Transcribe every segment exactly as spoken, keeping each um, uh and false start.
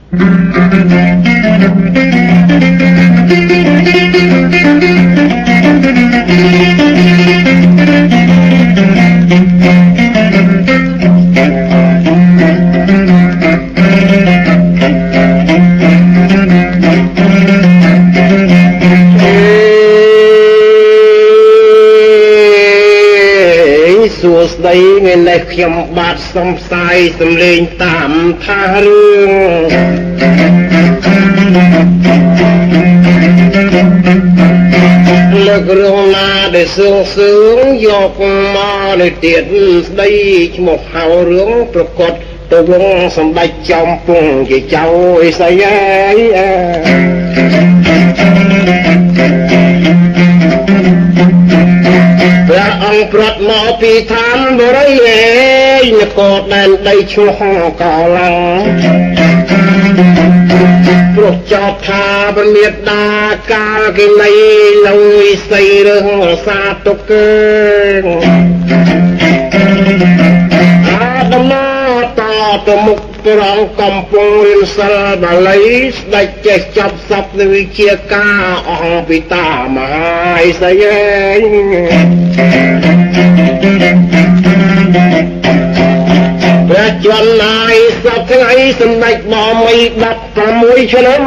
ស្ដីថ្ងៃនេះខ្ញុំបាទសុំផ្សាយសំឡេងតាមថារឿងលើករឿងណាដែលសឿងសឿងយកមកនៅទៀតស្ដីឈ្មោះហៅរឿងប្រកបទៅវងសម្ដេចចំពងជាចៅអីស្អីអើព្រះអង្គប្រត់មកពីឋានបរិយេនគរដែនដីឈ្មោះកោឡាព្រោះចោទថាពមេដាកាលគេនៃលុយស័យរឿងសាទុកកើអាដំណើរតទៅមុខព្រះអង្គកំពុងរៀនសិលបាលីស្ដេចចេះចាប់សពនៅវិជាការអង្គពិតាមហាអិសីព្រះជន្មណាយសពថ្ងៃសម្ដេចបមីដប់ប្រាំមួយឆ្នាំ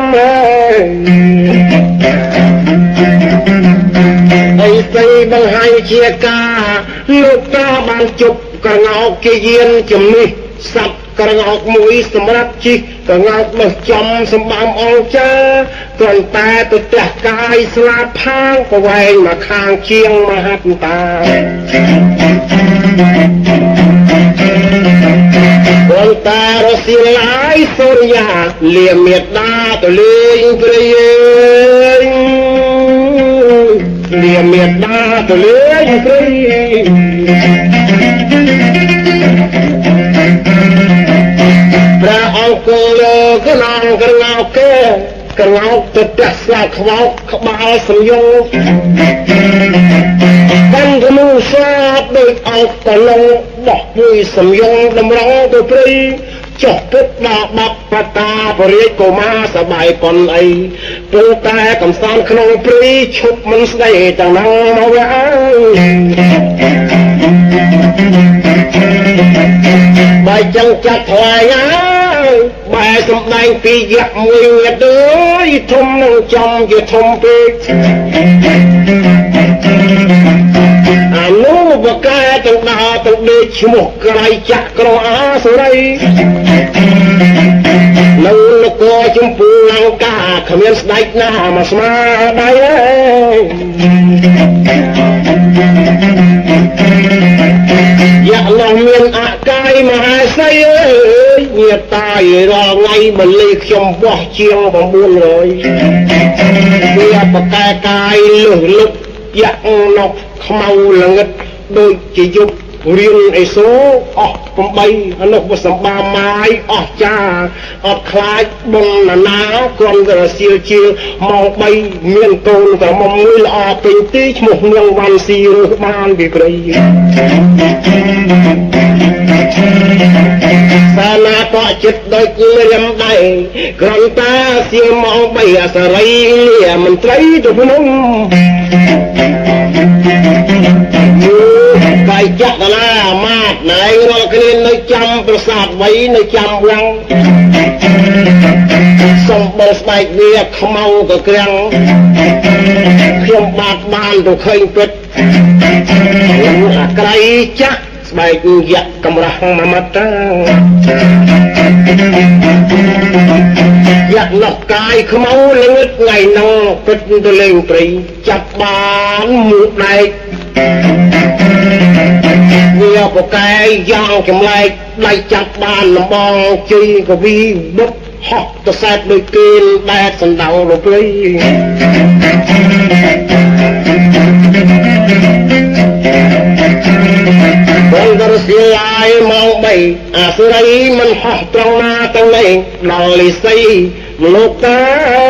អិសីបង្ហាញជាការលោកតាបានជប់ក្រងោកជាយានជំនិះសັບក្រងោកមួយសម្រាប់ជិះក្រងោកបោះចំសម្បំអង្ចាគ្រាន់តែទៅផ្ទះកាយស្លាប់ផាងប្រវែងមកខាងជាងមហត្តាគ្រាន់តែរសៀលឡាយសូរិយាលាមេដាទៅលេងព្រៃលាមេដាទៅលេងព្រៃព្រះអង្គគង់លើកណងក្រងោកគេក្រងោកទៅផ្ទះស្លាខ្វោកក្បាលសំយងបានគំសាបដូចអង្គកឡងបោះពួយសំយងតម្រង់ទៅព្រៃចុះពុតដល់បាប់បតាបរិយាកុមារសបាយប៉ុនអីព្រោះតែកំសាន្តក្នុងព្រៃឈប់មិនស្ដីទាំងនោះមកវាអើបើចឹងចាត់ថ្លៃហើយបែសំដែងពីយៈមួយញាតអើយធំនឹងចំជាធំពេកអានោះបកែទាំងដោទាំងដេកឈ្មោះក្រៃចាក់ក្រអាសុរីនៅនគរចម្ពូលង្កាគ្មានស្ដេចណាមកស្មាដៃទេយៈនោះមានអកាយមហាសីអើយញាតតាយរាល់ថ្ងៃបលីខ្ញុំបោះជាង៩រយវាបកែកាយលុះលុបយៈនោះខ្មៅល្ងិតដូចជាយប់រៀនអេសូអស់八អនុបសម្បាម៉ាយអស់ចាអត់ខ្លាចបងណានាក្រុមរសៀលជាម៉ោងបីមានកូនក្រមុំមួយល្អពេញទីឈ្មោះនាងវ៉ាន់ស៊ីរើសបានពីព្រៃសាលាកក់ចិត្តដូចរៀមដៃក្រំតាសៀម៉ោងបីអសរីលាមន្ត្រីទៅភ្នំកាយចាក់កណាម៉ាតណៃរាល់គ្នានៅចាំប្រាសាទវៃនៅចាំវាំងសំបងស្បែកវាខ្មៅក៏ក្រាំងខ្ញុំបាទបានទៅឃើញពិតអាក្រៃចាក់ស្បែកយៈកម្រាស់មួយម៉ាត់យៈនោះកាយខ្មៅល្ងឹតថ្ងៃនោះពិតទៅលេងព្រៃចាប់បានមួកដែកវាបកែយ៉ាងចម្លែកដៃចាប់បានលំបងជ័យកវីបុកហោះទៅសែតដូចគេដែកសណ្ដៅលព្រៃបងរសៀលឡាយម៉ោងបីអាសុរីមិនហោះត្រង់ណាទាំងនេះដល់លិសីលោកតា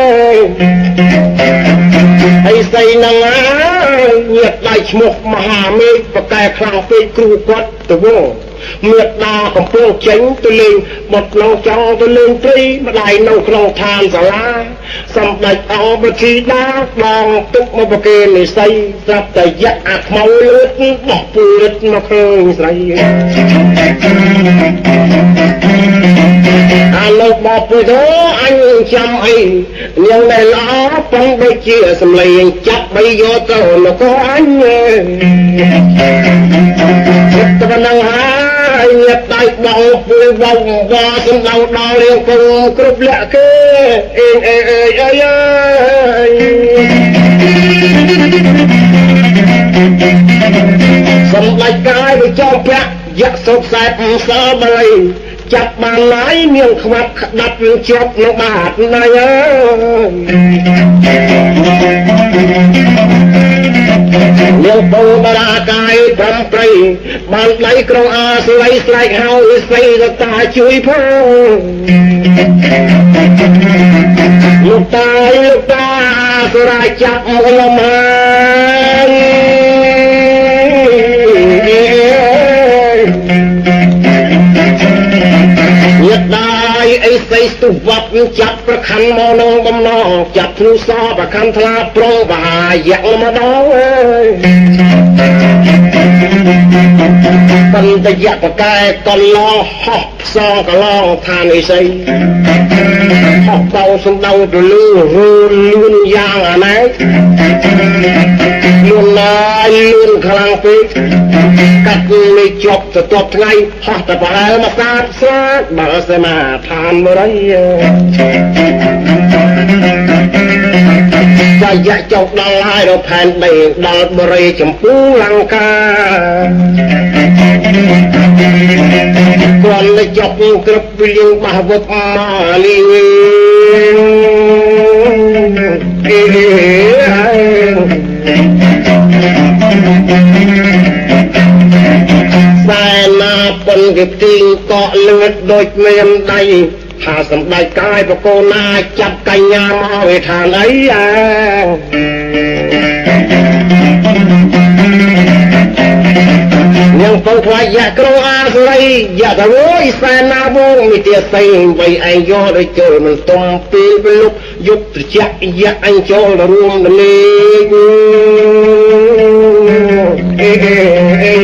ហើយស្អីនឹងញាតដៃឈ្មោះមហាមេឃបកែខ្លាំងពេកគ្រូគាត់ទៅវងមេដាកំពុងចេញទៅលេងបត់ក្នុងចង់ទៅលេងព្រៃម្ដាយនៅក្នុងឋានសាលាសម្ដេចអង្គប្រធីតាដងទឹកមកប្រគេននិស័យស្រាប់តែយៈអាខ្មៅលឿនបោះពូរិតមកឃើញស្រីអាលោកបបពុទ្ធអញចាំអីនាងដែលល្អប៉ុន្តែដូចជាសម្លេងចាប់បីយកទៅលោកអញចិត្តប៉ុណ្ណឹងហើយញាតដៃបងពុយបងវ៉ាសំដៅដល់រៀងពងគ្រប់លក្ខគេអេអេអេអេអេសម្ដេចកាយវិចោភៈយៈសុខសែបសើបលីចាប់បានឡាយនាងខ្វាត់ក្តាប់ជាប់នៅបាតណៃអើយនាងបងបរាកាយប្រំប្រៃបានដៃក្រុងអាស្លៃស្រែកហៅស្រីរតាជួយផងលោកតាលោកតាស្រាយចាប់ខ្ញុំហើយញាតដាយអីស្អីស្ទុវត្តចាប់ប្រខណ្ឌមកនងបំណងចាប់ធ្នូសប្រខណ្ឌថ្លាប្រងបាយៈម្ដងអើយបន្តយៈបកែកលងហោះផ្សងកឡងឋានអីស្អីហោះបោសំដៅទៅលឺរូលឿនយ៉ាងអាណែលឿនណាយលឿនខ្លាំងពេកកាត់លេចប់ទៅតបថ្ងៃហោះតែប្រហែលមកសាទស្រាតបើសមាឋានបរិយចាយៈចុកដល់ហើយរផែនដីដល់បរិយចម្ពូលង្កាគាត់លេចចុកគ្រប់វិលៀងបះវឹកមកលីអេសែណាប៉ុនគេទីងកក់លឿនដូចមានដៃថាសម្ដេចកាយប្រកូនណាចាប់កញ្ញាមកឯឋានអីអានាងពងខ្លាយៈក្រុងអាស្រីយៈតវយសែណាវងមីទាស័យវ័យឯងយកដូចចូលមិនទុំពេលពេលលុបយុបត្រជាក់យៈអញចូលរួមដលេងអេអេអេ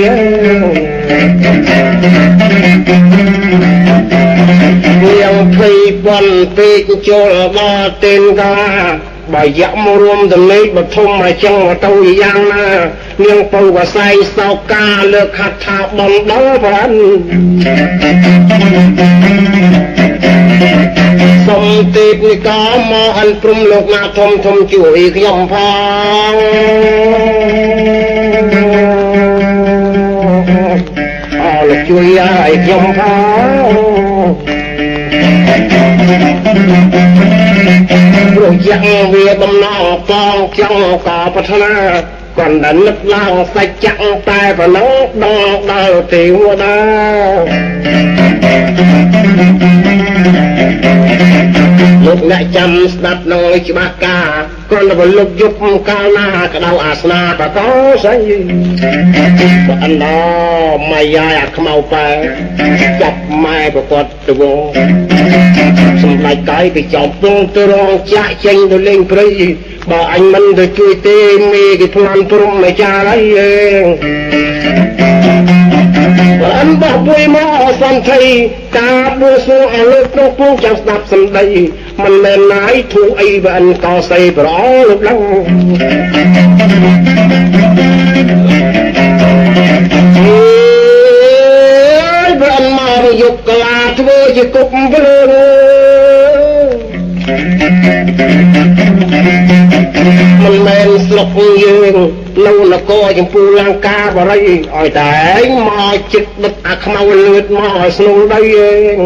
នាងភ័យបនពេកចូលដល់ទេនកាបើយៈមករួមដលេងបឋមមកចឹងមកទៅយ៉ាងណានាងពៅវស័យសោកាលើកខាត់ថាបំដល់ប្រានសុំទេពនិកាមកអនព្រំលោកណាធំធំជួយខ្ញុំផងអរលោកជួយឲ្យខ្ញុំផងព្រោះយ៉ាងវាបំណងកងចង់ក៏ប្រាថ្នាគាត់តែនឹកឡើងសាច់ចាក់តែប៉ុណ្ណឹងដល់ដល់ទេវតាលោកអ្នកចាំស្ដាប់នៅច្បាស់ការគាត់ទៅលុបយុបកាលណាក្តៅអាសនាបកោស្អីបើអណ្ដោម៉ៃយាយអាខ្មៅប៉ែចាប់ម៉ែប្រកបទៅវងសម្ដេចកាយគេចំពងទៅរងចាក់ចេញទៅលេងព្រៃបើអញមិនទៅជួយទេមេគេផ្លាន់ព្រំអាចារ្យអីឯងបើអញបោះពួយមកសន្ធិកាបួសួងឲ្យលើកក្នុងពងចាំស្ដាប់សម្ដីមិនមែនណាយធូអីបើអញកោស័យប្រអលោកដឹងអើយបើអញមករយុគកលាធ្វើជាគុកភ្លើងមិនមែនស្លុកយើងនៅនគរចម្ពូលង្កាបរិយឲ្យតែឯងមកចិត្តដឹកអាខ្មៅលឿនមកឲ្យស្នូលដីឯង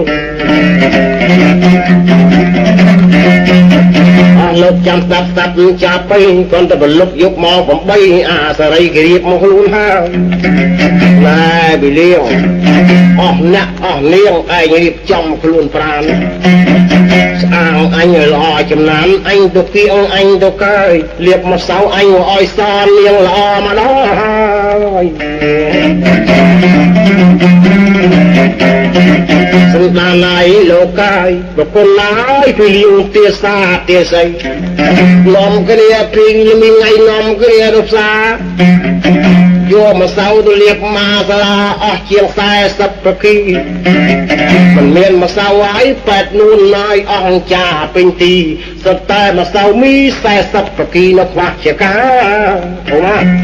អស់លោកចាំស្ដាប់ស្ដាប់ចាប់ទៅគាត់ទៅបលុកយកមកប្រាំបីអាសរីគេរៀបមកខ្លួនហើយណែប៊ីលៀងអស់អ្នកអស់លៀងឯងរៀបចំខ្លួនប្រានស្អាងអញល្អចំណានអញទៅគៀងអញទៅកើយលៀបមកសៅអញឲ្យសនលៀងល្អមកដល់ហើយ Sân đà này lô cai và con lái phi liêu tia xa tia say nòm cái này phi như mình ngày nòm cái này đột xa vô mà sau tôi liệt mà ra ở chiếc xe sắp bậc khi mình miền mà sau ấy bẹt luôn nói ông cha bình tì sắp tay mà sau mi xe sắp bậc khi nó khoác chả cá đúng không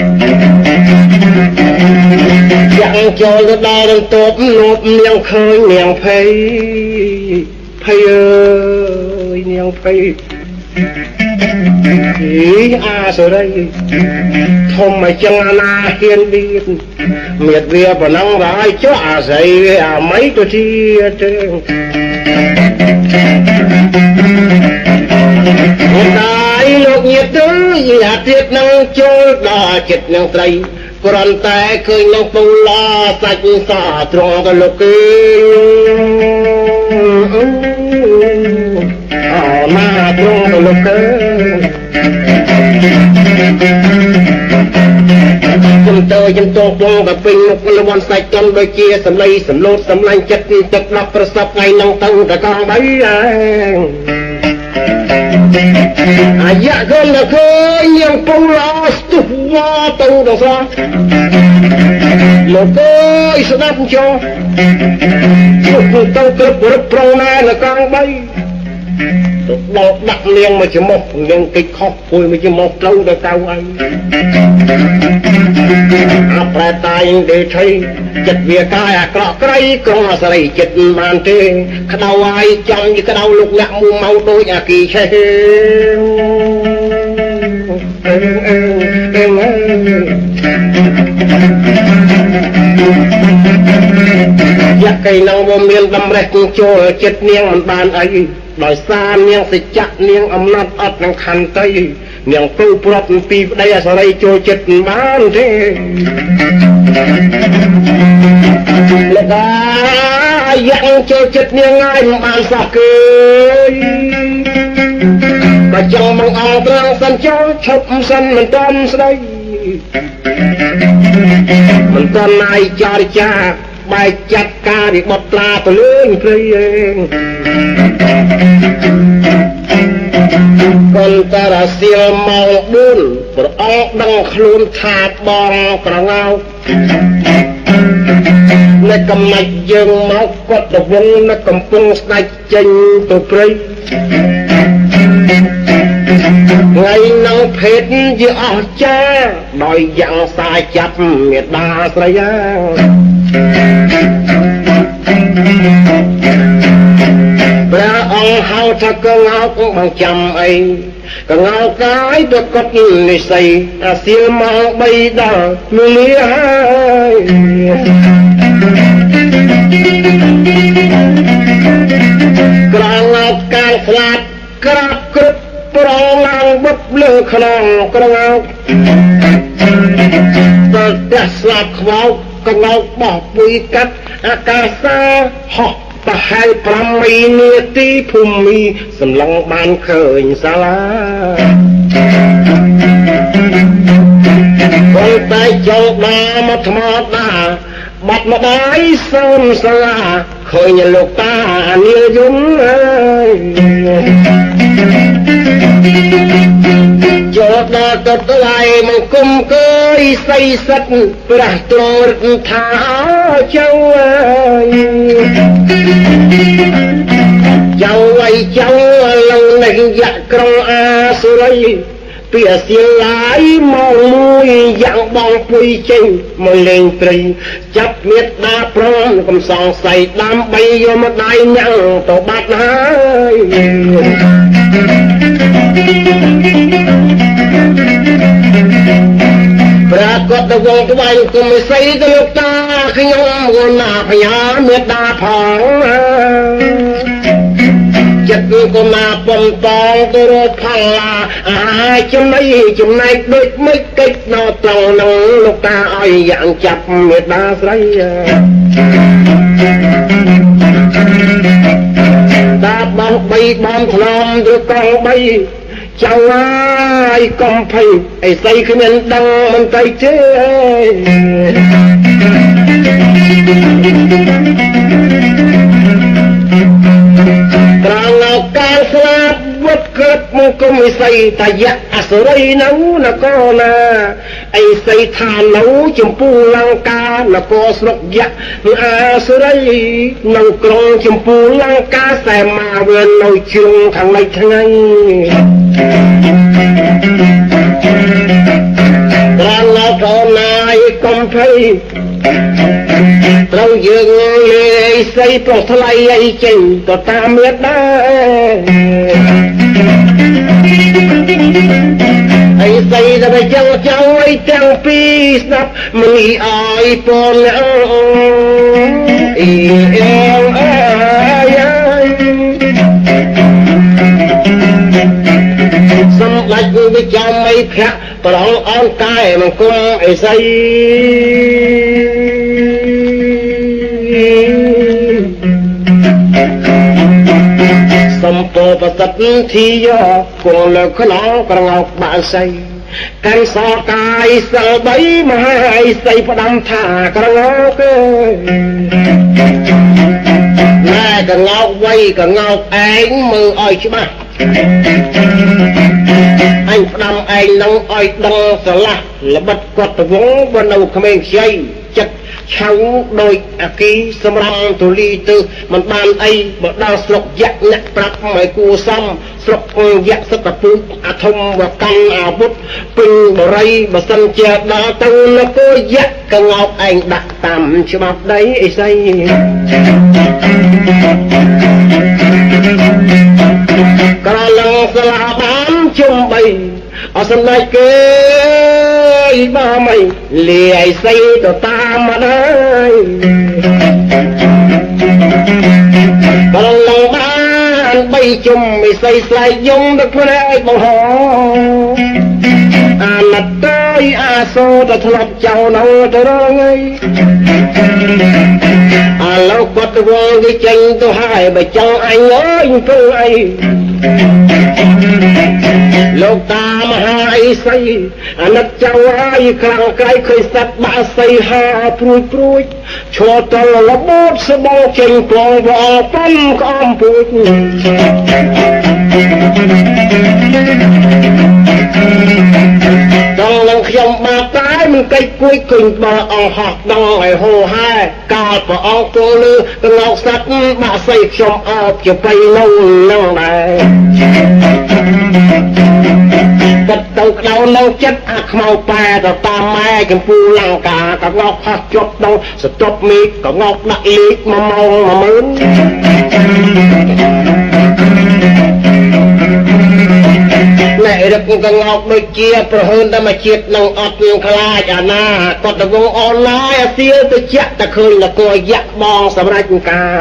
dặn cho nó đo đang tốt nộp niềng khơi niềng phây phây ơi niềng phây ý à rồi đây không mà chân na hiên đi miệt vía và nắng rải cho à dậy à mấy tôi chi trên một đại lục nhiệt tứ là tiết năng trôi đò chật năng tây còn tay khơi năng bông lo sạch xả trong cái lục ở mà trong cái lục chấm tơ chấm tô tô và pin một cái quan sạch trong đôi chia sầm lây sầm lốt sầm lanh chất chất lọcประสบngày năng tăng cả con bấy à dạ con là khơi nhưng bông lo tụt qua tàu đâu xa một cái sẽ đáp cho một tàu cơ của pro này là con bấy đọc đặt liền mà chỉ một liền cái khóc vui mà chỉ một lâu được tao ấy áp ra tay để thấy chật việc cái à cọ cái con là sợi chật màn tê cái đầu ai trong như cái đầu lục ngạ mu mau đôi nhà kỳ xe giặc cây năng vô miền đâm rạch cho chật nieng mình bàn ấy đòi xa nieng sẽ chặt nieng âm nát ớt năng khăn tây nieng tu prop pi đây là sau đây cho chật bán thế là ta dặn cho chật nieng ai mà bàn sao cười và trong mong ao trăng sân cho chốc sân mình tôm đây mình con này cho đi cha bài chặt ca đi bọt la từ lưới cây con ta đã siêu màu buôn một óc đang luôn thả bong cả ngao nơi cầm mạch dương máu quật độc vung nơi cầm cung sạch chênh từ cây ngày nắng phết giữa cha đòi dặn xa chặt miệt đa sợi ra ông hao thà cơ ngao cũng bằng chầm ấy cơ ngao cái được cất lì xây à siêu mang bay đà lưu lia cơ ngao càng phạt krap krap pro ngang bấp lơ khang cơ ngao ta đã sạc vào cơ ngao bỏ bụi cắt akasa họ ta hai pram mi nia ti phum mi sầm long ban khởi xa lá con tay châu đa mà thầm đa bắt mà đái sơn xa khởi nhà lục ta nia dũng cho ta tất lại một cung cơi xây sắt ra tôi thả châu châu ấy châu lâu này dạ công a sơi tía xiên lái mong mui dạng bong pui chênh môi lên trì chấp miết đa prong cầm song say đám bay vô một đai nhang tổ bát hai ra có tờ vòng tụi bay cùng mới xây tờ lục ta khi nhóm gồm nà phải nhá miết đa phóng chất của mà bầm tòng tôi rốt thằng là ai chấm này chấm này đôi mấy cách nó tòng nông lúc ta ai dạng chập miệt đa sấy ta bom bay bom thòng đưa con bay chẳng ai con phải ấy xây khi mình đăng mình tay thế ត្រង់ការស្លាប់វត្តក្រិតមកគុំវិស័យតាយៈអសរីនៅនគរណាអីស័យថានៅចម្ពូលង្កានគរស្រុកយៈអសរីនៅក្រុងចម្ពូលង្កាសែមាវានៅជ្រុងខាងលិចថ្ងៃត្រង់នៅកូនណាយកុំភ័យត្រូវយើងលេស័យប្រុសថ្លៃអីចេញទៅតាមមេដាអីស័យតែចង់ចង់អីទាំងពីរស្ដាប់មិនអើយពនអីអេអើយសម្ដេចវិចាំអីភ័ក្រប្រងអនកាយមង្គលអីស័យសំពរប្រសិទ្ធធីយោគង់លើខ្នងក្រងោកបាស័យកាន់សកាយសិលបីមហាអីស័យផ្ដាំថាក្រងោកណែក្រងោកវៃក្រងោកឯងមើលឲ្យច្បាស់អញផ្ដាំឯងនឹងឲ្យដឹងស្រឡះល្បិតគាត់ទៅវងបើនៅក្មេងខ្ចីចិត្តឆៅដោយអាគីសម្រាប់ទូលីទៅមិនបានអីបើដល់ស្រុកយៈអ្នកប្រាប់ឲ្យគួសមស្រុកយៈសតពុអាធំវកម្មអាវុធពេញបរិយបើសិនជាដល់ទៅនគរយៈកងោកឯងដាក់តាមច្បាប់ដីអីស្អីក្រឡងស្លាបានជុំបីអសំណាយគេបើមិនលាយស័យទៅតាមមកដែរក្រឡងបានបីជុំមិនស័យស្លែកយំទៅភ្នែកបង្ហោអាណិតទៅអាសូរទៅធ្លាប់ចៅនៅទៅរងឯអាលោកគាត់ទៅវងគេចេញទៅហើយបើចង់អញអើយទៅអីលោកតាមហាអីស័យអាណិតចៅហើយខ្លាំងក្រៃឃើញសត្វបាក់ស័យហាព្រួយព្រួយឈរតលលបូតស្បងចេញពងវល់ប៉ុនក្អំពូចដល់នឹងខ្ញុំបាត់តែមិនកិច្ចគួយគុញបើអស់ហោះដងឲ្យហូរហែកាលព្រះអង្គគង់លើកងោកសត្វបាក់ស័យខ្ញុំអោបជាបៃនោះនឹងដែរទឹកទៅក្តៅនៅចិត្តអាខ្មៅប៉ែទៅតាមម៉ែកម្ពូលង្កាកងោកហោះជាប់ដងស្ទប់មីកងោកដាក់លេខមួយម៉ោងមួយម៉ឺនណែរឹកកងោកដូចជាប្រហើនតែមកជាតិនឹងអត់នឹងខ្លាចអាណាគាត់ទៅវងអនឡាញអាសៀលទៅជាក់តែឃើញនគរយៈបងសម្រាប់ការ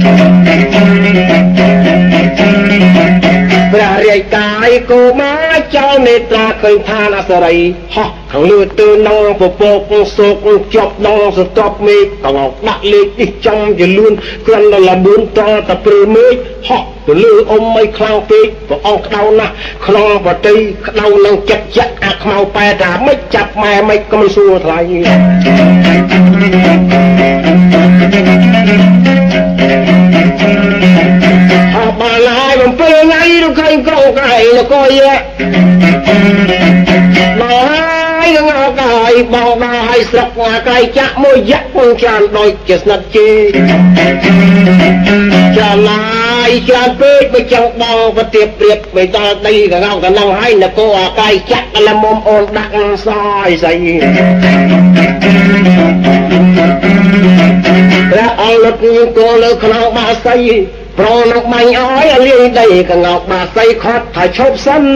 ព្រះរាជកាយគោមកចោលនេត្រាឃើញឋានអសរីហោះខាងលើទៅនងពពកសោកជាប់ដងស្ទប់មេឃកងោកដាក់លេខនេះចំជាលឿនគ្រាន់តែលបឿនតតែព្រឺមេឃហោះទៅលើអ៊ំមិនខ្លាំងពេកព្រះអង្គក្តៅណាស់ក្នុងបតីក្តៅនឹងចិត្តចាក់អាខ្មៅប៉ែថាមិនចាប់ម៉ែមិនក៏មិនសួរថ្លៃហោះបានហើយបំពេញថ្ងៃទៅឃើញក្រុងកែនគរយៈដល់ហើយងោកហើយបងដល់ហើយស្រុកអាកែចាក់មួយយៈពងចានដូចជាស្និទ្ធជេចាឡាយច្រើនពេកបើចង់បងប្រទៀបព្រៀបទៅដល់ដីកងោកទៅនឹងហើយនគរអាកែចាក់តែមុំអូនដាក់សយស្អីព្រះអង្គលុតគោលើខ្នងបាស័យប្រងនឹងបាញ់ឲ្យលាយដីកងោកបាស័យខត់ថាឈប់សិន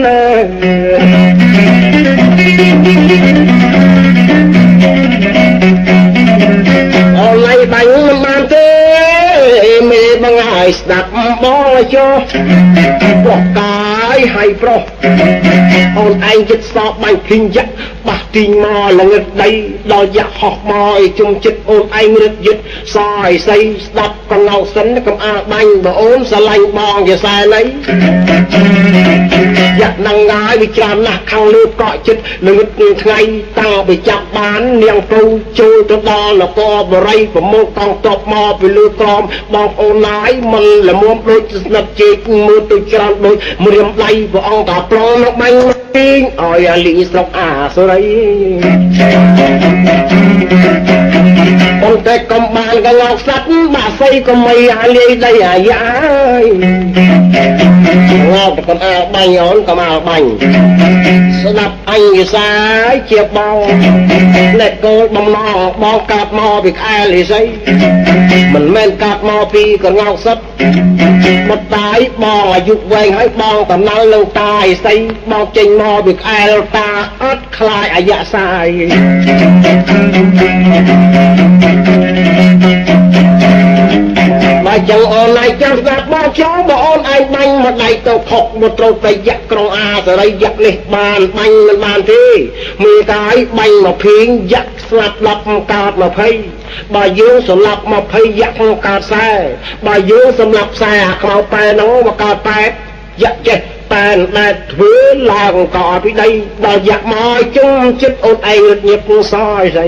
អូនឡៃបាញ់មិនបានទេមេបង្ហាឲ្យស្ដាប់បងឲ្យចុះបោះកាយឲ្យប្រុសអូនឯងចិត្តសបបាញ់ឃីងយ៉ាក់បះទីងមកល្ងឹតដីដល់យ៉ាក់ហោះមកឲ្យជុំចិត្តអូនឯងរឹតយឹតសឲ្យស្អីស្ដាប់កងោសិនកុំអាបាញ់បើអូនស្រឡាញ់បងជាសែនអីយ៉ាក់នឹងហើយវាច្រើនណាស់ខាងលើកក់ចិត្តល្ងឹតថ្ងៃតាំងពីចាប់បាននាងពៅចូលទៅដល់នគរបរិយប្រមូលកងទ័ពមកពីលើក្រមបងប្អូនណាយមិនល្មមដូចស្និទ្ធជេកមើលទៅច្រើនដូចម្រាមដៃព្រះអង្គតាប្រងនៅបាញ់ពីងឲ្យអាលីស្រុកអាសូរីបងតែកំបានកងោកសัตว์បាក់សៃក៏មិនអាលីដីអាយ៉ាងោកតែកំអាបាញ់អូនកំអាបាញ់ស្ដាប់អញវិសាយជាបងអ្នកគោលបំណងបងកាត់មកពីខែលីសីមិនមែនកាត់មកពីកងោកសัตว์បតតាយបងអាយុវែងហើយបងតំណៅលើតាយសីបងចេញមកពីខែលតាអត់ខ្លាចអាយសាយបើចឹងអូនឯងចាំស្ដាប់បងចោលបើអូនឯងបាញ់មកដៃទៅផុកមកត្រូវតែយ៉ាក់ក្រុងអាសរីយ៉ាក់នេះបានបាញ់មិនបានទេមេតាយបាញ់មកភីងយ៉ាក់ស្លាប់ដប់កើតមកភ័យបើយើងសម្លាប់មកភ័យយ៉ាក់ក្នុងកើតខ្សែបើយើងសម្លាប់ខ្សែអាខ្មៅប៉ែហ្នឹងមកកើតប៉ែយ៉ាក់ចេះតែតែធ្វើឡើងក៏ពីដីដល់យ៉ាក់មកជុំចិត្តអូនឯងរត់ញៀបសយស្អី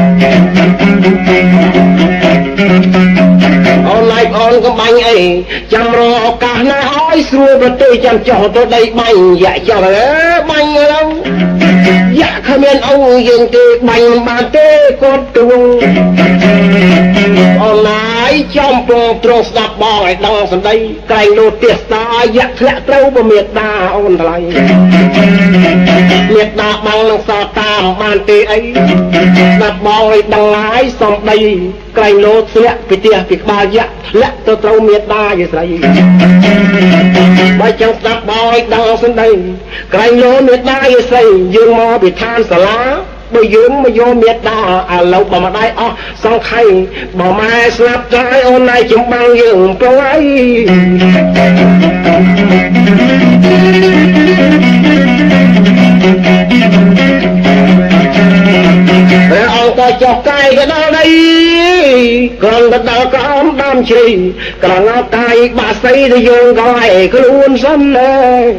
អូនឡៃអូនកំបាញ់អីចាំរកឱកាសណាឲ្យស្រួលប្រទេសចាំចោះទៅដីបាញ់យ៉ាក់ចោះអើបាញ់ទៅយ៉ាក់គ្មានអូនយើងទេបាញ់មិនបានទេគាត់ទ្រង់អូនឡៃចំពងត្រង់ស្ដាប់បងឲ្យដឹងសម្ដីក្រែងលោទិសតាយ៉ាក់ធ្លាក់ត្រូវបមេតាអូនថ្លៃមេតាបងនឹងសតាមបានទេអីស្ដាប់បងឲ្យដឹងហើយសំដីក្រែងលោធ្លាក់ពីផ្ទះពីក្បាលយ៉ាក់ធ្លាក់ទៅត្រូវមេតាយស្រីបើចង់ស្ដាប់បងឲ្យដឹងសម្ដីក្រែងលោមេតាយស្រីយើងមកពីឋានសាលាបើយើងមកយកមេតាឥឡូវបើម្ដាយអស់សង្ខ័យបើម៉ែស្លាប់ទៅឲ្យអូនឯងចំបាំងយើងប្រងអីព្រះអង្គក៏ចុះកាយក៏ដល់ដីក្រំទៅដល់ក្រំដើមជ្រៃក្រងោកាយបាក់សៃទៅយើងក៏ឲ្យខ្លួនសិនណា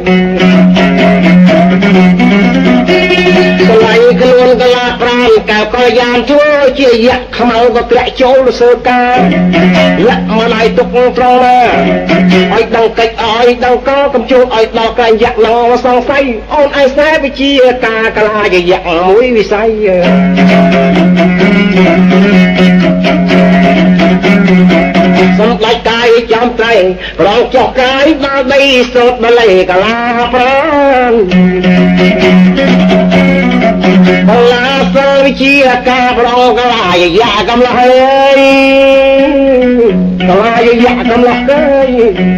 កន្លែងខ្លួនកលាប្រាំកៅក៏យ៉ានធ្វើជាយ៉ាក់ខ្មៅក៏ក្រាក់ចូលទៅសើការលាក់មកឲ្យទុកត្រង់ណាឲ្យដឹងកិច្ចឲ្យដឹងកកំជួឲ្យដល់ក្រែងយ៉ាក់ឡងសងសៃអូនឯងស្នេហ៍វិជាការកលាជាយ៉ាក់មួយវិស័យសំដេចកាយចំត្រៃប្រងចុះកាយដល់ដីសូត្របល័យកលាប្រាំបលាសវិជាការប្រងកលាយយ៉ាកំឡោះអើយកលាយយ៉ាកំឡោះអើយ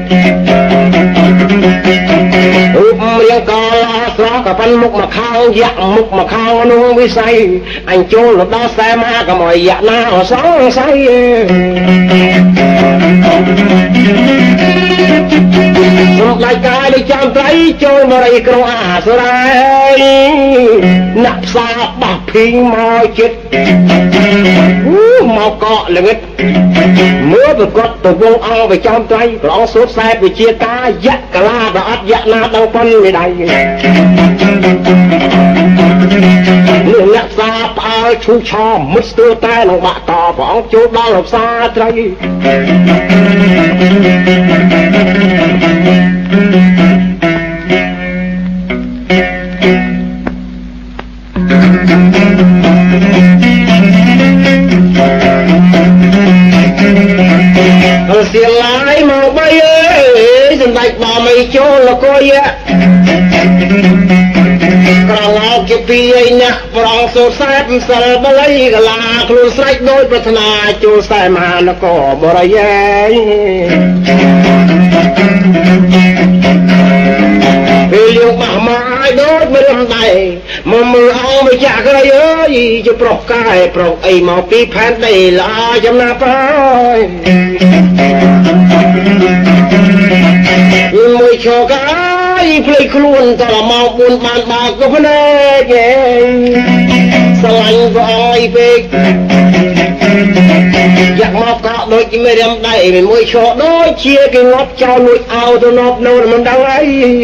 រូបរាងកលាស្រស់ក៏ប៉ិនមុខមកខាងយ៉ាក់មុខមកខាងនោះវិស័យអញចូលដល់សែមាក៏មកយ៉ាក់ណាអសងស័យសំដេចកាយដូចចាំត្រៃចូលមរីក្រុងអាសរ៉ៃណាក់ផ្សាបះភីងមកចិត្តមកកក់ល្ងិតមើលប្រកបទៅវងអង្គទៅចាំត្រៃព្រះអង្គសូត្រខ្សែវិជាតាយៈកលាក៏អត់យៈណាដល់ប៉ុនមេដៃនឹងអ្នកផ្សាផ្អើលឈូឆោមុតស្ទើតែនឹងបាក់តព្រះអង្គចូលដល់រផ្សាត្រៃសៀឡាយមកបីអើយសម្ដេចបមីចូលលកយៈក្រងោជាពីឯណាប្រងសូសែបសិលបល័យកលាខ្លួនស្រេចដោយប្រាថ្នាចូលខ្សែមហានគរបរិយេពេលយើងបះមកឲ្យដូចមិនរំដៃមកមើលអង្គម្ចាស់ក្រៃអើយจะปลอกกายปลอกไอ้หมอปีแผ่นได้ลาจำนาไปมวยโชกายเพลยคล้วนตลอดมาบุญบานบากก็พนักเองสลายก็อ้อยเบกอยากมาเกาะโดยไม่เรียมได้เป็นมวยโชโดยเชียร์กินงบเจ้าลุยเอาตัวนอบโน่นมันดังไง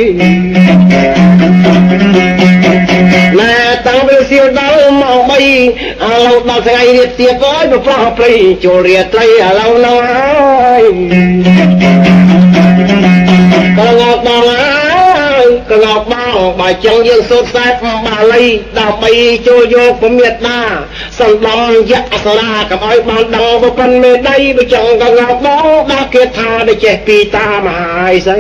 แม่ตั้งเป็นเสียวดาวมองไปเราดาวไงเรียบเสียก้อยมาปลาปลีโจเรียไตรเราหน่อยกระงอกบางกระงอกบางใบจังยังสดแซ่บมาเลยดาวไปโจโยกผมเมียดนาสันดำยักษ์สรากับอ้อยบางดังว่าเป็นไม่ได้ไปจังกระงอกบางดาเกียรติได้เจ็บปีตามาหายใส่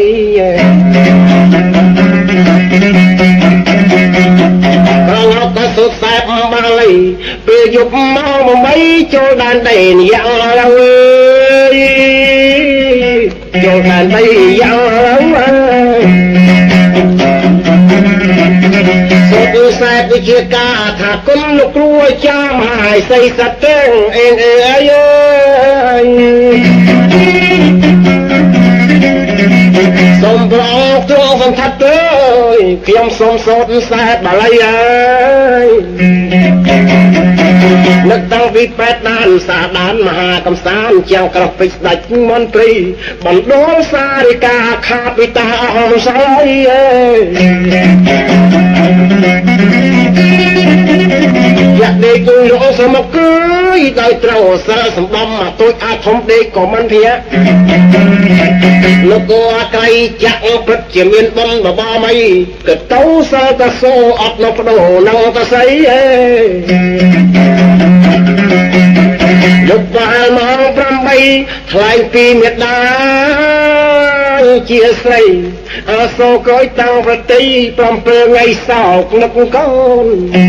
กระงอกก็สดแซ่บมาเลยเปรียยุบมองมาไม่โจดันได้ยังเราโจดันได้ยังเราสดแซ่บเชื่อกาถ้าคนลูกกลัวจ้าหายใส่สัตว์เต้งเองเอ๋ยสมปลอกตรงสันทัดเลยเขียมสมสดแซ่บอะไรเอ้ยนึกตั้งปีแปดด้านสาดานมหากำสานเจ้ากระปิดดัดมนตรีบันโดนสาริกาขาปิตาหอมสายอยากได้กุยร้องสมกุยได้เต้าสารสมบัมมาตัวอาทมเด็กก็มันเพียแล้วก็ไกลจักปรัชญาเมียนบนบ่บ่ไม่เกิดเต้าสารตะโซอัดนกโดนังตะไซลูกบาลมองพรำใบทลายปีเมียดาเชียใส่อาโซก้อยตั้งประตีปลอมเปลืองไงสอกนักก้อน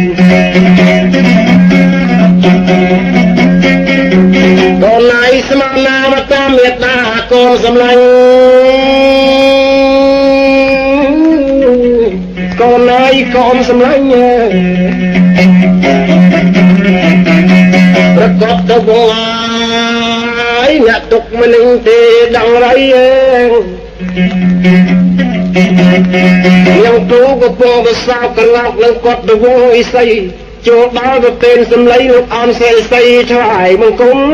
ก่อนไหนสมานามาตามเมียดาก่อนสำลังก่อนไหนก่อนสำลังประกอบตัววายนักตกมันนึงเตดังไรเองยังตัวก็ปองก็สาวกันลักแล้วกดตัววายใส่โจดาวก็เป็นสำลัยลูกอ่อนใส่ใส่ชายมังคุม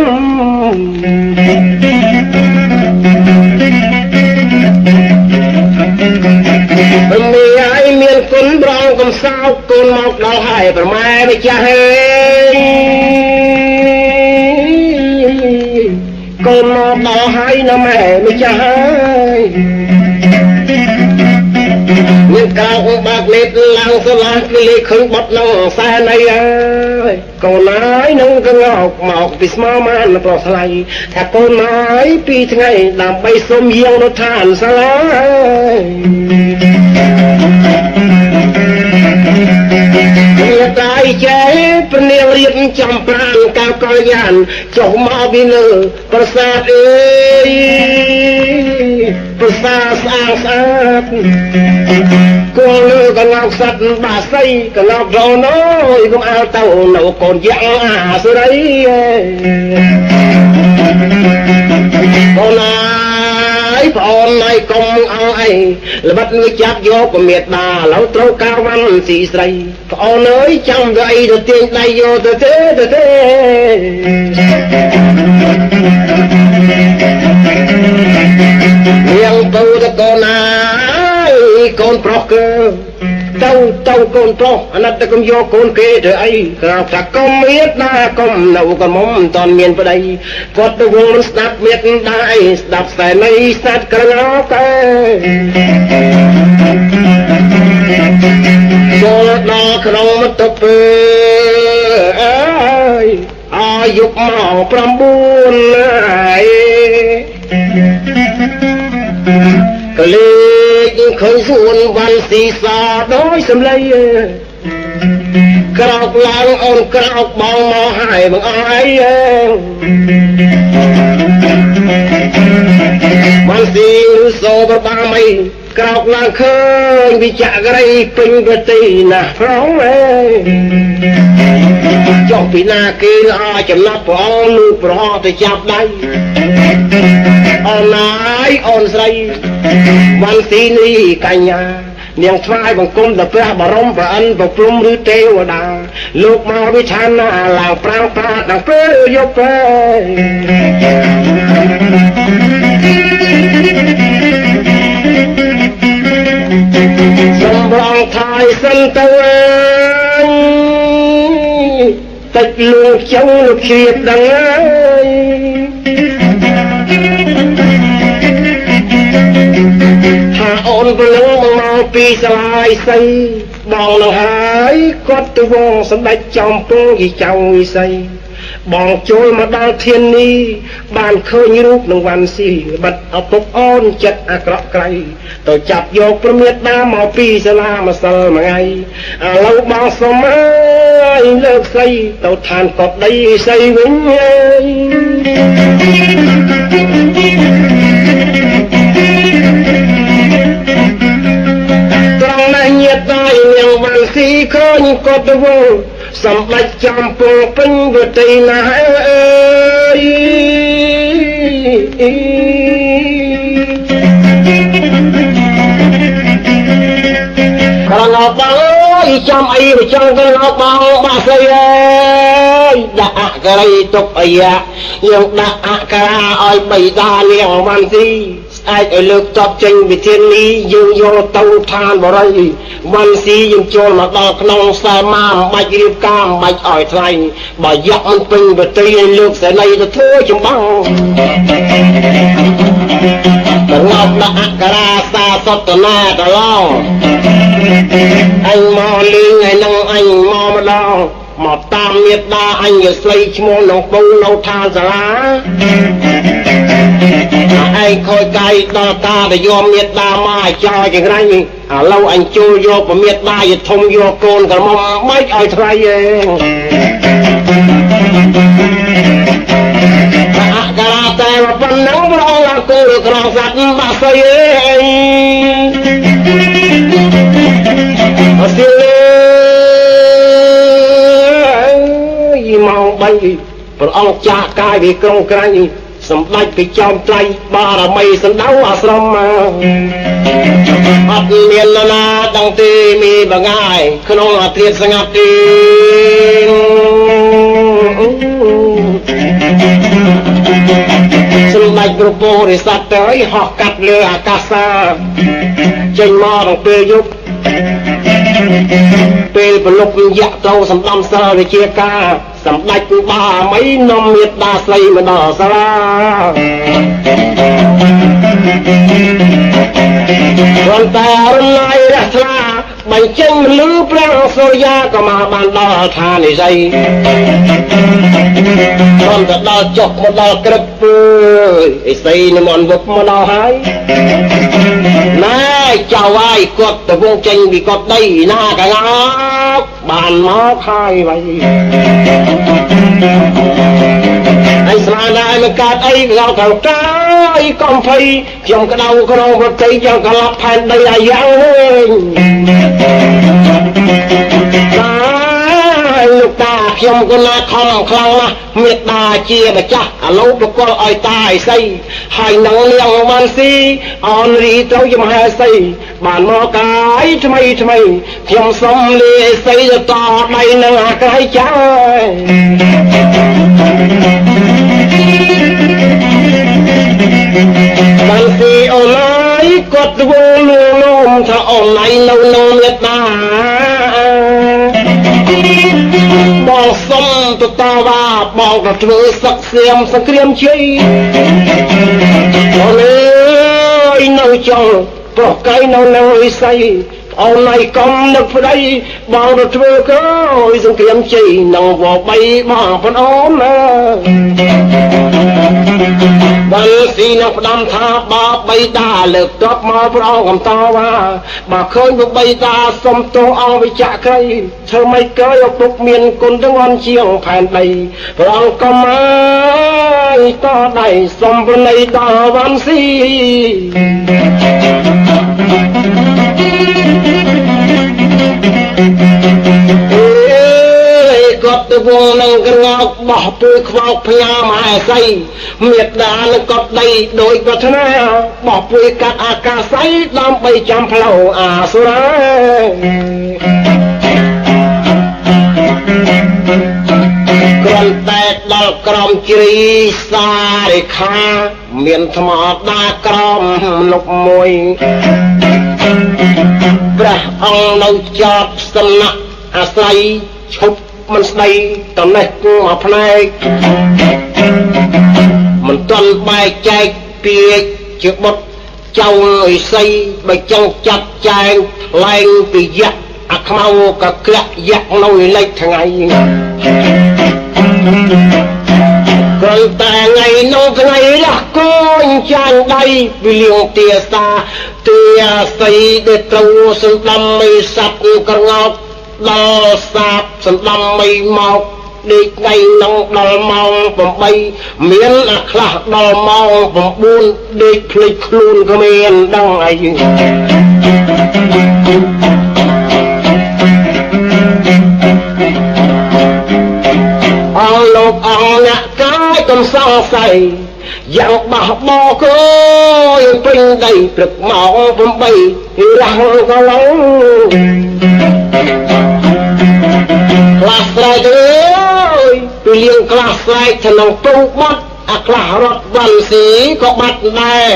มันมีไอ้เมียนคนบรองกับสาวคนมอกดาวให้ประมาณไม่จะให้คนมอกดาวให้นะแม่ไม่จะให้เงินกลางบากเล็ดลังสลากเล็กขึ้นบดน้องแสนไอ้ก่อนไหนนึงก็งอกหมอกปิสมามันปลอกสลายถ้าก่อนไหนปีทั้งไงดำไปสมเยี่ยงรถทานสลายเรียกได้ใจเป็นเรียงเรียนจำปรางกาวกอยันจงมาบินเลอประสาทเอ้ยประสาทสะอาดสะอาดกลัวเลือกันเอาสัตว์บาใส่กันเอาโดนน้อยก็เอาเต่าหนูคนยังอาสุไรคนไหนพอนในกองเอาไอ้แล้วบัดมือจับโยกเมียดาแล้วเต้ากาวันสีใสพอนเอ้ยจำได้ตัวเตียงได้โยตัวเต้ตัวเต้ยังตัวตะโกนายคนปลอกเกอเต้าเต้าคนปลอกอันนั้นตะกมโยคนเกเธอไอ้กราบตะกมเมียดนากมเนาก็มอมตอนเมียนไปได้กดตัววงมันสนับเมียดได้สนับใส่ในสัตว์กระงอเกโซลดอขนมมันตบเปื่อยอายุหมอประบุนก็เลยเคยส่วนวันสีสาโดยสำเร็จกรอกลางอ่อนกรอกบองมอหายบังอายมันสีหรือโซบะบาไม่ក្រោកឡើងឃើញវិចារក្រីពេញប្រទីណាស់ប្រងអើយចុះពីណាគេល្អចំណាប់ព្រះអង្គលូកប្រអទៅចាប់ដៃអូនណាយអូនស្រីវ៉ាន់ស៊ីនេះកញ្ញានាងថ្វាយបង្គំដល់ព្រះបរមប្រអិនប្រព្រំឬទេវតាលោកមកវិឆានណាឡើងប្រាំងប្រាដល់ពេលយប់ពេលសម្រងថយសិនទៅតិចលួងចង់លោកជ្រាបដឹងហើយថាអូនប្រឡងមកពីសាលាយសីបងនឹងហើយគាត់ទៅវងសម្ដេចចំពងយីចៅវិស័យបងចូលមកដល់ធាននេះបានឃើញរូបនឹងវ៉ាន់ស៊ីបិទឪពុកអូនចិត្តអាក្រក់ក្រៃទៅចាប់យកប្រមេតាមកពីសាលាម្សិលមួយថ្ងៃឥឡូវបងសុំអើយលើកស្រីទៅឋានកប់ដីស្រីវិញហើយត្រង់ណាញាតដៃនាងវ៉ាន់ស៊ីឃើញគាត់ទៅសម្ដេចចំពងពេញវតីណាស់អើយក្រណោបងអើយចាំអីទៅចង់ក្រណោបងបាក់ស្អីអើយដាក់អក្សរីទុកអីយើងដាក់អក្សរាឲ្យបៃតានាងវ៉ាន់ស៊ីស្អែកឲ្យលើកតបចេញវិធាននេះយើងយកទៅឋានបរិយវ៉ាន់ស៊ីយើងចូលមកដល់ក្នុងខ្សែម៉ាមិនបាច់រៀបការមិនបាច់ឲ្យថ្លៃបើយកមិនពេញប្រតិឲ្យលើកសេនីទៅធ្វើចម្បាំងដល់ងប់ដាក់អក្សរាសាសតនាតឡងអញមកលីងឲ្យនឹងអញមកម្ដងមកតាមមេត្តាអញយកស្រីឈ្មោះនងពូនៅឋានសាលាឯងខូចកាយដល់តាទៅយកមេត្តាមកចោលចង្រៃឥឡូវអញចូលយកពមេត្តាយធំយកកូនក្រមុំមិនឲ្យថ្លៃឯងអក្សរាតែប៉ុណ្ណឹងប្រងឡើងគូក្រងសัตว์បាក់ស្អីឯងអត់ទេម៉ោងបីព្រះអង្គចាក់កាយវិក្រុងក្រៃសម្ដេចពីចោមត្រៃបារមីសណ្ដៅអាស្រមអត់មាននរណាដឹងទេមីបងាយក្នុងអាត្រាស្ងាត់ទេសម្ដេចប្រពោរិស័តទៅហោះកាត់លើអាកាសាចេញមកដល់ពេលយប់ពេលប្រលប់យៈទៅសម្ដំសិលវិជាការសម្ដេចបាមីនាំមេត្តាស្រីមកដល់សាលាព្រមតែរំលាយរះថ្លាបញ្ចេញមលឺព្រះសូរយាក៏មកបានដល់ឋាននិស័យព្រមតែដល់ចុះមកដល់ក្រឹបអើយអីស្អីនិមន្តវឹកមកដល់ហើយណែចៅហើយគាត់ទៅវងចេញពីគាត់ដីណាកងោកបានមកហើយវ៉ៃអញស្មានដែរមិនកើតអីក៏ទៅកាយកុំភ័យខ្ញុំក្តៅក្នុងប្រតិយ៉ាងក្លាប់ផែនដីអាយ៉ាងវិញលោកតាខ្ញុំក៏ណាខំខ្លាំងណាស់មេត្តាជាម្ចាស់អាឡូបកលឲ្យតាអីសីហើយនឹងនាងវ៉ាន់ស៊ីអនរីទៅយមហាសីបានមកកាយថ្មីថ្មីខ្ញុំសុំលាសីទៅតដៃនឹងអាក្រៃចាបានស៊ីអូនហើយគាត់វល់លួងលោមថាអូនណៃនៅនៅមេត្តាបងសុំទៅតវ៉ាបងក៏ធ្វើសឹកសៀមសង្គ្រាមជ័យអូនអើយនៅចង់ប្រុសកៃនៅនៅវិស័យអូនណៃកុំនឹកប្តីបងទៅធ្វើកោយសង្គ្រាមជ័យនឹងវបីបងប្អូនណាបានស៊ីនឹងផ្ដាំថាបើបីតាលើកតបមកប្រងកំតវ៉ាបើឃើញបបីតាសុំទោសអង្គវិជ្ជក្រីធ្វើមិនកើយឪពុកមានគុណទាំងអន់ជាងផែនដីប្រងកំអើយតដៃសុំប្រណីដល់វ៉ាន់ស៊ីគាត់ទៅវងនឹងក្រងោកបោះពួយខ្វោកផ្ញើមហាស័យមេត្តានឹងកត់ដីដោយប្រាថ្នាបោះពួយកាត់អាកាស័យដើម្បីចាំផ្លូវអាសុរាគ្រាន់តែដល់ក្រមជ្រីសារិខាមានថ្មដាក្រមលុបមួយព្រះអង្គនៅចប់សំណាក់អាស្រ័យឈប់មិនស្ដីតនេះគួរមកផ្នែកមិនទាន់បែកចែកពីជាបុតចៅអិសីបើចង់ចាត់ចែងថ្លែងពីយៈអាខ្មៅកក្រាក់យៈនៅលេខថ្ងៃគ្រាន់តែថ្ងៃនោះថ្ងៃរះកូនចាញ់ដៃវិលៀងទាសាទាស័យដែលត្រូវសន្តំមីសັບក្រងោកដល់សាបសន្តំមីមកដេកថ្ងៃនឹងដល់ម៉ោងeightមានអាខ្លះដល់ម៉ោងnineដេកភ្លេចខ្លួនគ្មានដឹងអីអរលោកអរអ្នកកាយកុំសង្ស័យយ៉ាងបះបោកអើយពេញដីព្រឹកម៉ោងeightរះក៏ឡើងខ្លះស្រែកអើយពីលៀងខ្លះស្រែកក្នុងទូបាត់អាខ្លះរត់វ៉ាន់ស៊ីក៏បាត់ដែរ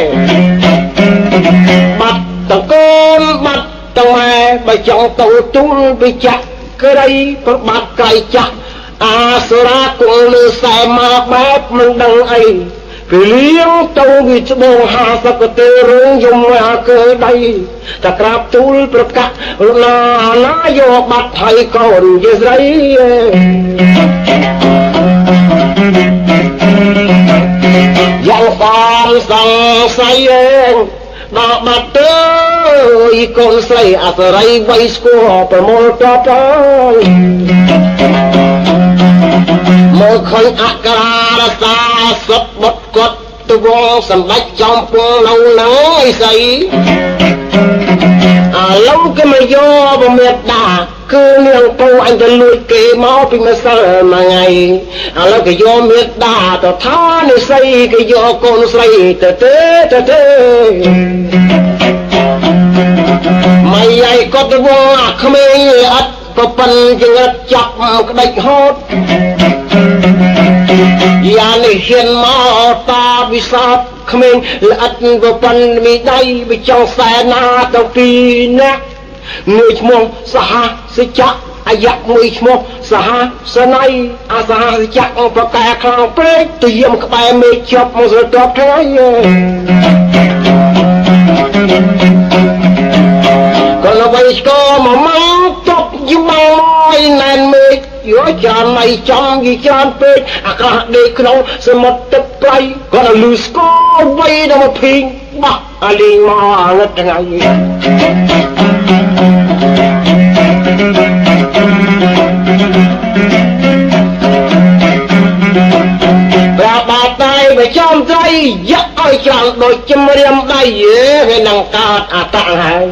បាត់តកូនបាត់តម៉ែបើចង់ទៅទូលពីចាក់ក្រីប្របាត់កាយចាក់អាសុរាគង់លើខ្សែមកបែបមិនដឹងអីពីលៀងទៅវិច្បងហាសកទេរឿងយំអាកើដៃតក្រាបទូលប្រកាសណាណាយកបាត់ហើយកូនជាស្រីយ៉ាងបានសង្ស័យដល់បាត់ទៅកូនស្រីអសរីវ័យស្គាល់ប្រមូលតបហើយមកឃើញអក្សរសាសុតបុតគាត់ទៅវងសម្ដេចចំពងនៅនឹងអីស្អីអាឡូវគេមកយកមេត្តាគឺនាងពូអញទៅលួចគេមកពីម្សិលមួយថ្ងៃឥឡូវគេយកមេត្តាទៅថានិស័យគេយកកូនស្រីទៅទេទៅទេម៉ៃយាយគាត់ទៅវងអាក្មេងអត់ប្រពន្ធចង្រិតចាប់ក្តិចហូតយ៉ានេះហ៊ានមកតាវិសោធក្មេងល្អិតប្រពន្ធមីដៃវាចង់សែណាទៅពីអ្នកមួយឈ្មោះសហសិចៈអាយៈមួយឈ្មោះសហសន័យអាសហសិចៈប្រកែខ្លាំងពេកទៅយាមក្បែរមេឃជាប់មកស្រទាប់ថ្ងៃក៏នៅវ័យស្គរមកមកតបយំមកណែនមេឃយកចានណៃចំយីច្រើនពេកអាកាសដេកក្នុងសមុទ្រទឹកប្រៃក៏នៅលឺស្គរវ័យដល់មកភីងបោះអាលីងមកអាងឹតថ្ងៃប្រាបាតៃបើចំស្រីយកឲ្យច្រើនដូចជំរាមដៃវានឹងកើតអតៈហើយ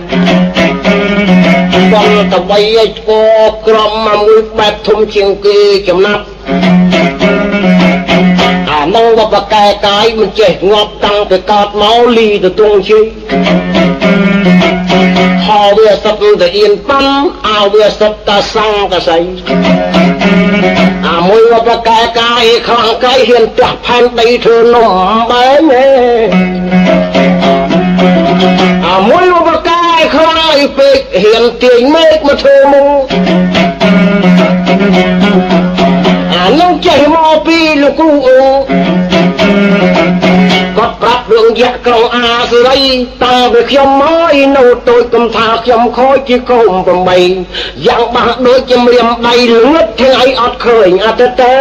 បងតបីឲ្យស្គរក្រមមកមួយបែបធំជាងគេចំណាប់អានឹងបបកែកាយមិនចេះងាប់តាំងពីកើតមកលីទៅទងជ័យហៅវាសត្វទៅអៀនប៉ាំអោវាសត្វតាសង្កសៃអាមួយបបកែកាយខ្លាំងកាយហ៊ានផ្ទះផែនដីធ្វើនំបែងអាមួយបបកែខ្លាំងពេកហ៊ានទាញមេឃមកធ្វើមុងអានឹងចេះមកពីលោកគ្រូអូគាត់ប្រាប់រឿងយៈក្រុងអាសុរីតាពីខ្ញុំមកនៅតូចកំថាខ្ញុំខូចជាកូនeightយ៉ាងបាក់ដូចជំរាមដៃលឿតថ្ងៃអត់ឃើញអត់ទេ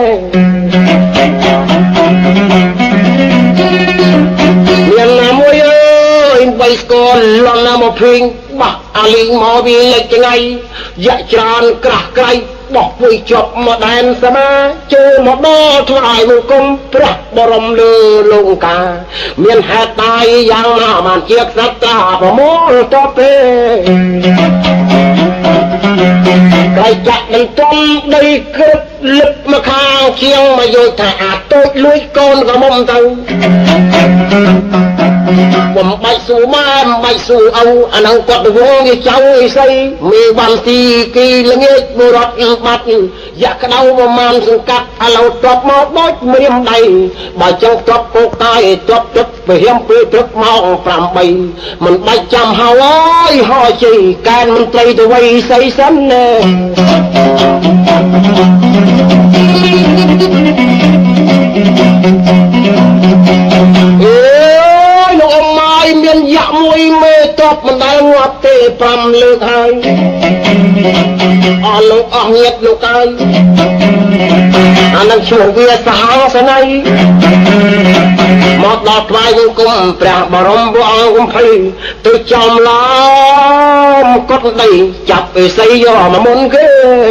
មានណាមួយអើយបីស្គរលន់ណាមកភីងបោះអាលីងមកវាលេចថ្ងៃយៈច្រើនក្រាស់ក្រៃបោះពួយជាប់មកដែនសមាចូលមកដល់ថ្វាយបង្គំព្រះបរមលើលោកកាមានហេតុតាយយ៉ាងណាបានជាក្សត្រាប្រមូលតពេក្រៃចាក់នឹងទុំដីក្រឹបលឹកមកខាងជាងមកយកថាអាតូចលួចកូនក៏មុំទៅបំបាច់ស៊ូម៉ែបំបាច់ស៊ូអ៊ូអានឹងគាត់ទៅវងវាចៅអីស្អីមីបានទីគីល្ងាចបុរតបាត់យ៉ាក្តៅប្រមាណសង្កាត់ឥឡូវតបមកបោចម្រាមដៃបើចឹងតបគោកតាយតបទឹកពហិមពេលព្រឹកម៉ោងប្រាំបីមិនបាច់ចាំហៅអើយហោជ័យកែនមន្ត្រីទៅវៃស្អីសិនណែអេលោកអម៉ាយមានយ៉ាក់មួយមេតបមិនដែលងាប់ទេប្រាំលើកហើយអស់លោកអស់ញាតិលោកហើយអានឹងឈ្មោះវាសហោសន័យមកដល់ថ្វាយបង្គំព្រះបរមវង្សកំភៃទៅចំឡោមកត់ដីចាប់អេសីយកមកមុនគេ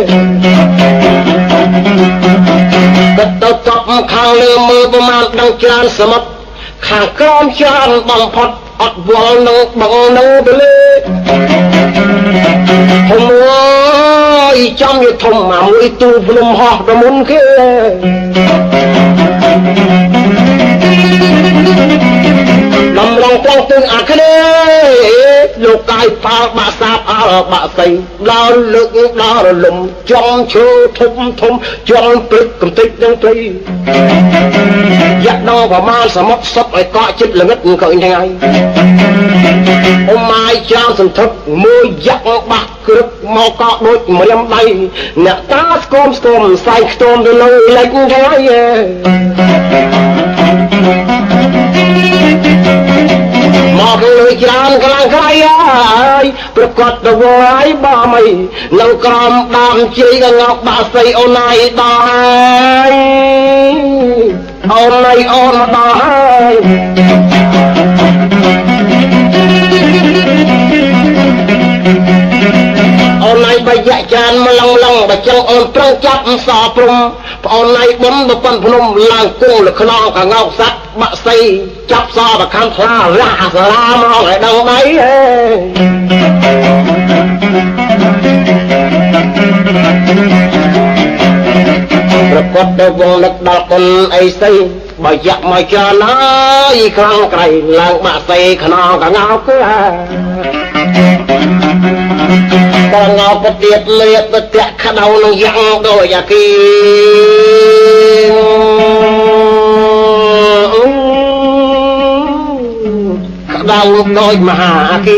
ក៏ទៅតបខាងលើមើលប្រមាណដល់ច្រើនសមុទ្រខាងក្រោមច្រើនបំផុតអត់វល់នឹងបងនឹងទៅលើធំអើយចំវាធំមកមួយទូភ្នំហោះប្រមុនគេលំរងត្រង់ទឹងអាគ្នេលោកកាយប៉ាល់បាក់សាបអើបាក់សៃដល់លើកដល់រលំចំឈើធំធំចំព្រឹកកំតិចនឹងព្រៃយ៉ាក់ដល់ប្រមាណសមុទ្រសុបឲ្យកក់ចិត្តល្ងិតក៏អីថ្ងៃអ៊ំម៉ាយច្រើនសន្ធឹកមួយយ៉ាក់បាក់ក្រឹបមកកក់ដូចម្រាមដៃអ្នកតាស្គមស្គមសាយខ្ទមទៅលើលេចថ្ងៃមកលើច្រើនខ្លាំងខ្លាយហើយប្រកាសទៅហើយបើមិននៅក្រោមដើមជ័យក៏ងប់បាក់ស្អីអូនឯងដល់ហើយអូនឯងអូនដល់ហើយអូនឯងបយៈចានមកឡងឡងបើចឹងអូនប្រឹងចាប់សអព្រំប្អូនឯងបុនទៅប៉ុនភ្នំឡើងគង់លខ្នងកងោកសัตว์បាក់សៃចាប់សបខាំខ្លារះសាលាមកឲ្យដឹងដៃហេប្រកបទៅវងនឹកដល់គុណអីស្អីបើយ៉ាក់មកចានអើយខ្លាំងក្រៃឡើងបាក់សៃខ្នងកងោកគឺកងោកទៅទៀតលៀបទៅតាក់ក្តៅនឹងយ៉ាងដូចអាគីក្តៅដូចមហាអាគី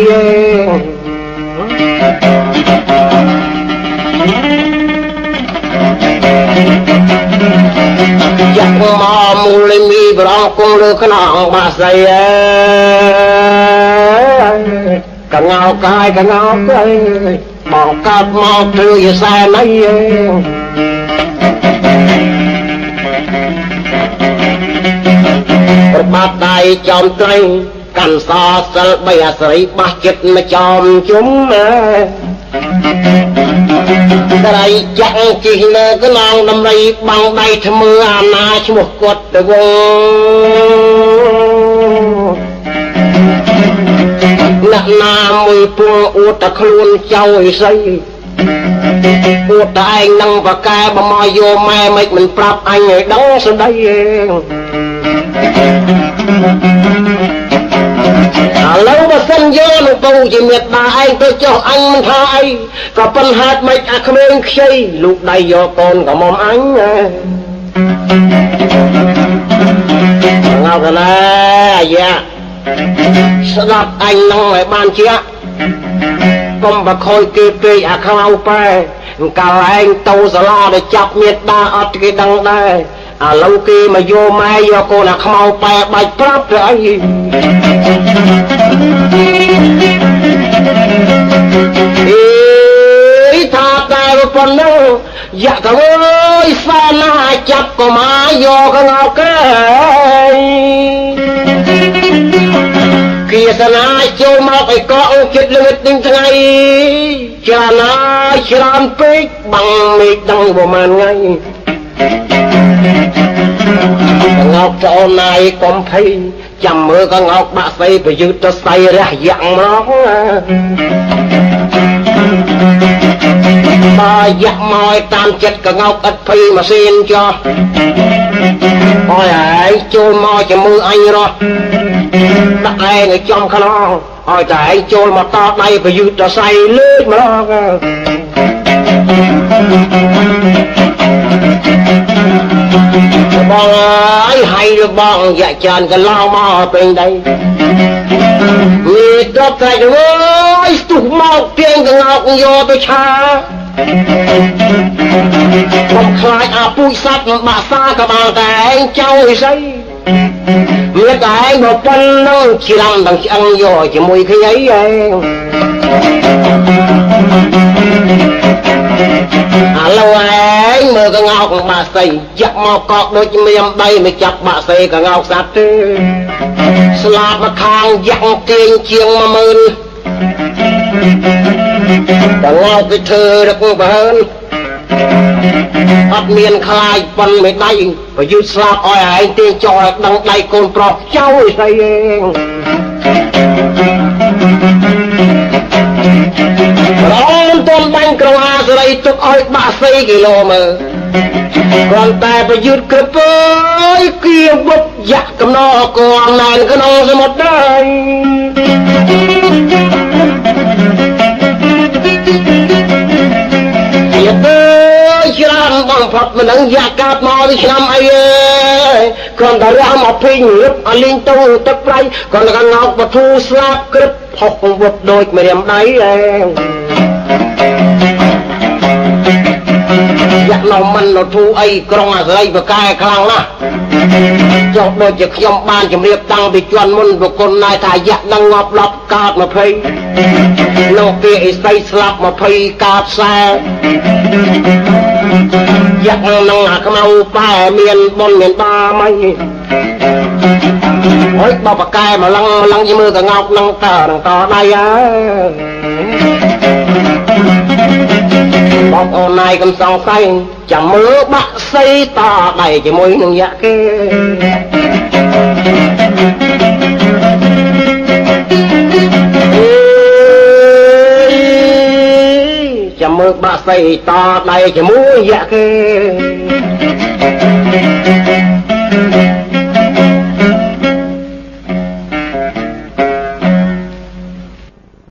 យ៉ាក់មកមូលមីប្រងគង់លើខ្នងបាក់សៃកងោកាយកងោកាយមកកាត់មកធ្វើយសែណៃប្របាត់ដៃចំត្រីកាន់សសិលបីអាស្រ័យបាសចិត្តមកចំជុំក្រៃចាក់ជីលើកណងដំរីបាំងដៃធ្មើអាណាឈ្មោះគាត់ទៅវអ្នកណាមួយពួរអួតតែខ្លួនចៅអីស្អីអួតតែឯងនឹងបកែបើមកយកម៉ែមិនមិនប្រាប់អញឲ្យដឹងស្ដីឯងឥឡូវបើសិនយកលោកពូជាមេត្តាឯងទៅចុះអញមិនថាអីក៏ប៉ុន្តែហេតុម៉េចអាក្មេងខ្ចីលោកដៃយកកូនក៏មុំអញងៅកណែអាយ៉ាស្ដាប់អញនឹងឲ្យបានជាកុំបខូចគេពេកអាខ្មៅប៉ែកាលឯងទៅសាលាទៅចាប់មេត្តាអត់គេដឹងដែរឥឡូវគេមកយកម៉ែយកកូនអាខ្មៅប៉ែបាច់ប្រាប់ទៅអីអេថាតែប៉ុណ្ណឹងយ៉ាក់ទៅអើយស្វាណាចាប់ក៏មកយកកងោគេគៀសនាចូលមកឲ្យកក់ចិត្តលឹងទិញថ្ងៃចាណាច្រើនពេកបាំងមេឃដឹងប្រហែលថ្ងៃងោកចោលណាយកុំភ័យចាំមើលក៏ងោកបាក់ស្អីប្រយុទ្ធទៅស្អីរះយ៉ាងមកបើយ៉ាក់មកតាមចិត្តក៏ងោកឥតភ័យម៉ាស៊ីនចោះអើយឯងចូលមកជាមួយអញរស់ដាក់ឯងឲ្យចំខ្នងឲ្យតែឯងចូលមកតដៃប្រយុទ្ធទៅស្អីលើកម្ដងបងអើយហើយបងយ៉ាក់ចានកន្លងមកពេញដីមានដប់តែអើយស្ទុះមកទៀងកងោកយកទៅឆាកុំខ្លាចអាពុយសត្វបាក់សាក៏បានតែឯងចៅវិស័យមានតែឯងមកប៉ុណ្ណឹងច្រាំដល់ឆ្អឹងយកជាមួយគ្នាឯងឥឡូវឯងមើលកងោកបាក់សីចាក់មកកកដូចមានដីមិនចាប់បាក់សីកងោកសត្វទេស្លាប់មកខាងយ៉ាងទៀងជាងមួយម៉ឺនកងោកទៅធ្វើរឹកបើនអត់មានខ្លាចប៉ុនមិនដៃបើយឺតស្លាប់ឲ្យឯងទៀងចោលឲ្យដឹងដៃកូនប្រុសចៅស្អីឯងរំទុំបាញ់ក្រហាសេរីទុកឲ្យបាក់សីគីឡូមើលគ្រាន់តែប្រយុទ្ធក្រពើយគៀវុបយ៉ាក់កំណរកងណែនក្នុងសមុទ្រដែរជាទៅច្រើនបងផុតមិនដឹងយ៉ាក់កាប់មកពីឆ្នាំអីអើយគ្រាន់តែរះមកពេញរឹបអលីងទៅទឹកប្រៃគ្រាន់តែកងោកបធូស្លាប់ក្រឹបហុកវុបដូចម្រាមដៃឯងយ៉ាក់នោះមិននៅធូអីក្រុងអាស្រីបកែខ្លាំងណាស់ចុះដូចជាខ្ញុំបានជម្រាបតាំងពីជន់មុនប្រគុណណែថាយ៉ាក់នឹងងាប់ឡប់កើតម្ភៃលោកគេអិស័យស្លាប់ម្ភៃកើតខ្សែយ៉ាក់នឹងអាខ្មៅប៉ែមានបុណ្យមានបាមអីអើយបបកែមកឡឹងឡឹងជាមួយកងោកនឹងតនឹងតដៃអើបងអូនណៃកំសងសៃចាំមើលបាក់សីតដៃជាមួយនឹងយ៉ាក់គេចាំមើលបាក់សីតដៃជាមួយយ៉ាក់គេ